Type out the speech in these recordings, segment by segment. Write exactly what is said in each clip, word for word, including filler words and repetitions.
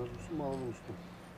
musun, bağlı musun?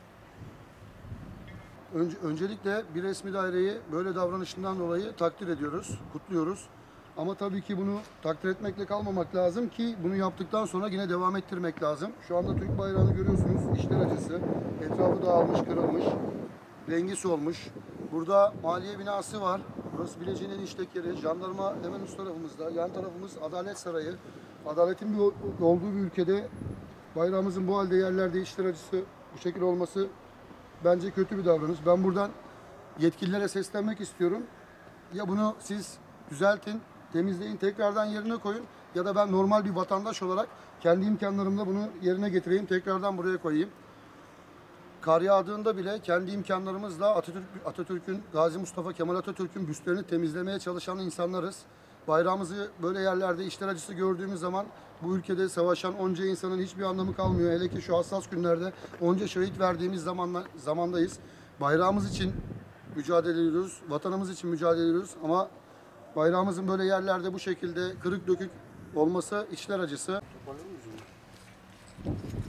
Önce, öncelikle bir resmi daireyi böyle davranışından dolayı takdir ediyoruz, kutluyoruz. Ama tabii ki bunu takdir etmekle kalmamak lazım ki bunu yaptıktan sonra yine devam ettirmek lazım. Şu anda Türk bayrağını görüyorsunuz, işler acısı. Etrafı dağılmış, kırılmış, rengi solmuş. Burada maliye binası var. Burası Bilecik'in en işlek yeri. Jandarma hemen üst tarafımızda. Yan tarafımız Adalet Sarayı. Adaletin bir olduğu bir ülkede bayrağımızın bu halde yerlerde işler acısı bu şekilde olması bence kötü bir davranış. Ben buradan yetkililere seslenmek istiyorum. Ya bunu siz düzeltin, temizleyin, tekrardan yerine koyun ya da ben normal bir vatandaş olarak kendi imkanlarımla bunu yerine getireyim, tekrardan buraya koyayım. Kar yağdığında bile kendi imkanlarımızla Atatürk, Atatürk'ün, Gazi Mustafa Kemal Atatürk'ün büstlerini temizlemeye çalışan insanlarız. Bayrağımızı böyle yerlerde işler acısı gördüğümüz zaman bu ülkede savaşan onca insanın hiçbir anlamı kalmıyor. Hele ki şu hassas günlerde onca şehit verdiğimiz zamanla, zamandayız. Bayrağımız için mücadele ediyoruz, vatanımız için mücadele ediyoruz ama bayrağımızın böyle yerlerde bu şekilde kırık dökük olması içler acısı. Toparladın mı?